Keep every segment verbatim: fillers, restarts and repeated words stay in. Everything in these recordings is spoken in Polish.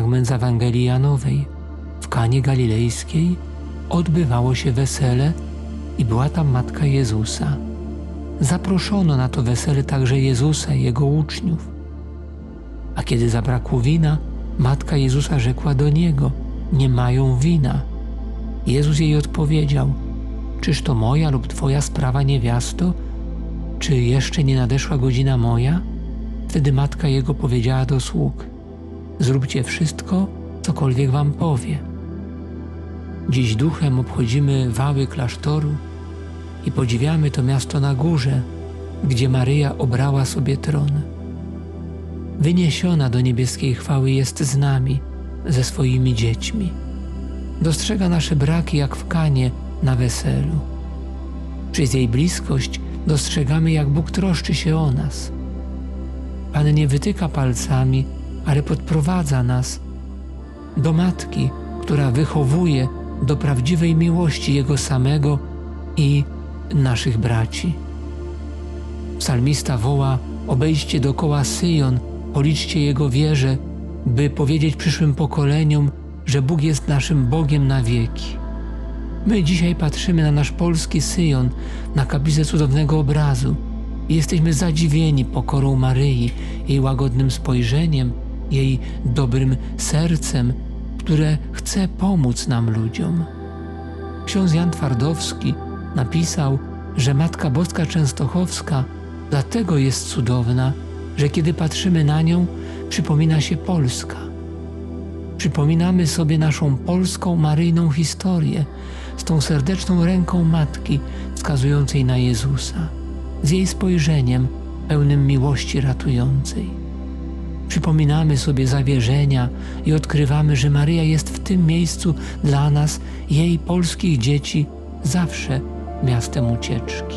fragment z Ewangelii Janowej. W Kanie Galilejskiej odbywało się wesele i była tam matka Jezusa. Zaproszono na to wesele także Jezusa i Jego uczniów. A kiedy zabrakło wina, matka Jezusa rzekła do Niego: nie mają wina. Jezus jej odpowiedział: czyż to moja lub Twoja sprawa, niewiasto? Czy jeszcze nie nadeszła godzina moja? Wtedy matka Jego powiedziała do sług: zróbcie wszystko, cokolwiek Wam powie. Dziś duchem obchodzimy wały klasztoru i podziwiamy to miasto na górze, gdzie Maryja obrała sobie tron. Wyniesiona do niebieskiej chwały jest z nami, ze swoimi dziećmi. Dostrzega nasze braki jak w Kanie na weselu. Przez jej bliskość dostrzegamy, jak Bóg troszczy się o nas. Pan nie wytyka palcami, ale podprowadza nas do Matki, która wychowuje do prawdziwej miłości Jego samego i naszych braci. Psalmista woła: obejdźcie dokoła Syjon, policzcie Jego wieże, by powiedzieć przyszłym pokoleniom, że Bóg jest naszym Bogiem na wieki. My dzisiaj patrzymy na nasz polski Syjon, na kaplicę cudownego obrazu i jesteśmy zadziwieni pokorą Maryi, jej łagodnym spojrzeniem, jej dobrym sercem, które chce pomóc nam ludziom. Ksiądz Jan Twardowski napisał, że Matka Boska Częstochowska dlatego jest cudowna, że kiedy patrzymy na nią, przypomina się Polska. Przypominamy sobie naszą polską maryjną historię z tą serdeczną ręką Matki wskazującej na Jezusa, z jej spojrzeniem pełnym miłości ratującej. Przypominamy sobie zawierzenia i odkrywamy, że Maryja jest w tym miejscu dla nas, jej polskich dzieci, zawsze miastem ucieczki.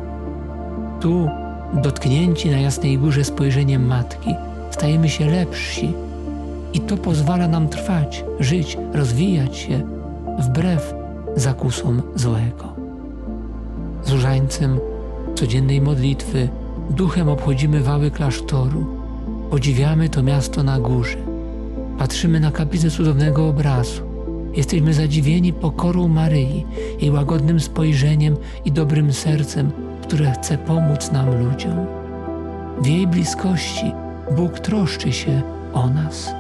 Tu, dotknięci na Jasnej Górze spojrzeniem Matki, stajemy się lepsi i to pozwala nam trwać, żyć, rozwijać się wbrew zakusom złego. Z różańcem codziennej modlitwy duchem obchodzimy wały klasztoru, podziwiamy to miasto na górze, patrzymy na kaplicę cudownego obrazu, jesteśmy zadziwieni pokorą Maryi, jej łagodnym spojrzeniem i dobrym sercem, które chce pomóc nam ludziom. W jej bliskości Bóg troszczy się o nas.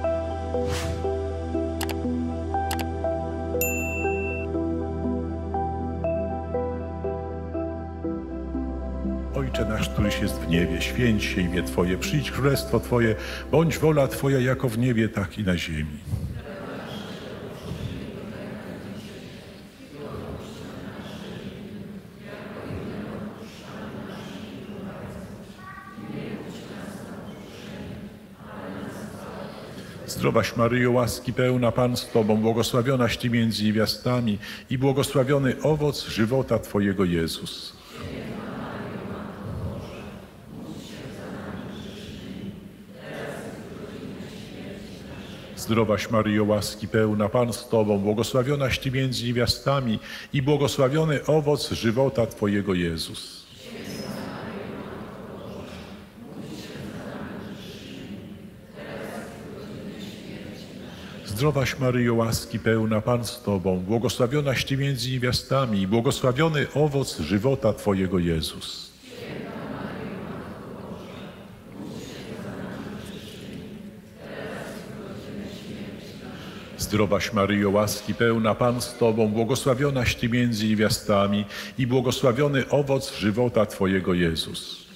Ojcze nasz, któryś jest w niebie, święć się imię Twoje, przyjdź królestwo Twoje, bądź wola Twoja jako w niebie, tak i na ziemi. Zdrowaś Maryjo, łaski pełna, Pan z Tobą, błogosławionaś Ty między niewiastami i błogosławiony owoc żywota Twojego Jezus. Zdrowaś Maryjo, łaski pełna, Pan z Tobą, błogosławionaś Ty między niewiastami i błogosławiony owoc żywota Twojego Jezus. Zdrowaś Maryjo, łaski pełna, Pan z Tobą, błogosławionaś Ty między niewiastami i błogosławiony owoc żywota Twojego Jezus. Zdrowaś Maryjo, łaski pełna, Pan z Tobą, błogosławionaś Ty między niewiastami i błogosławiony owoc żywota Twojego Jezus.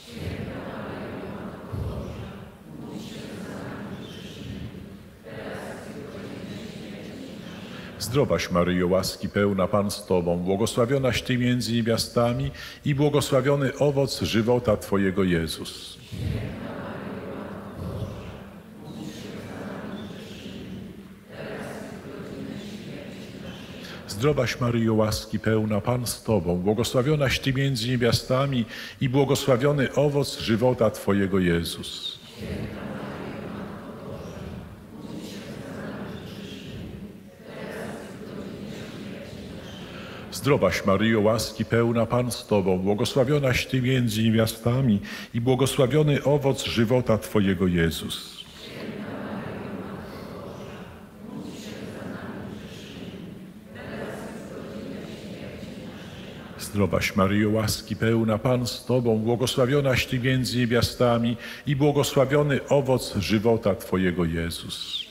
Zdrowaś Maryjo, łaski pełna, Pan z Tobą, błogosławionaś Ty między niewiastami i błogosławiony owoc żywota Twojego Jezus. Zdrowaś Maryjo, łaski pełna, Pan z Tobą, błogosławionaś Ty między niewiastami i błogosławiony owoc żywota Twojego Jezus. Zdrowaś Maryjo, łaski pełna, Pan z Tobą, błogosławionaś Ty między niewiastami i błogosławiony owoc żywota Twojego Jezus. Zdrowaś Maryjo, łaski pełna, Pan z Tobą, błogosławionaś Ty między niewiastami i błogosławiony owoc żywota Twojego Jezus.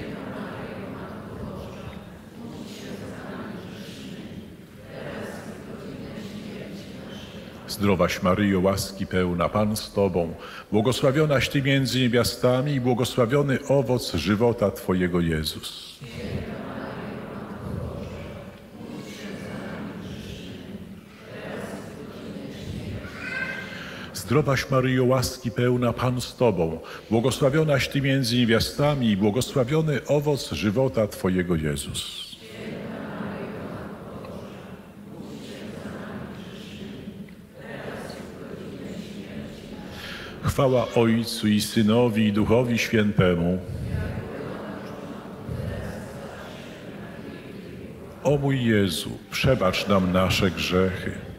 Zdrowaś Maryjo, łaski pełna, Pan z Tobą, błogosławionaś Ty między niewiastami i błogosławiony owoc żywota Twojego Jezus. Zdrowaś Maryjo, łaski pełna, Pan z Tobą, błogosławionaś Ty między niewiastami i błogosławiony owoc żywota Twojego Jezus. Chwała Ojcu i Synowi i Duchowi Świętemu. O mój Jezu, przebacz nam nasze grzechy,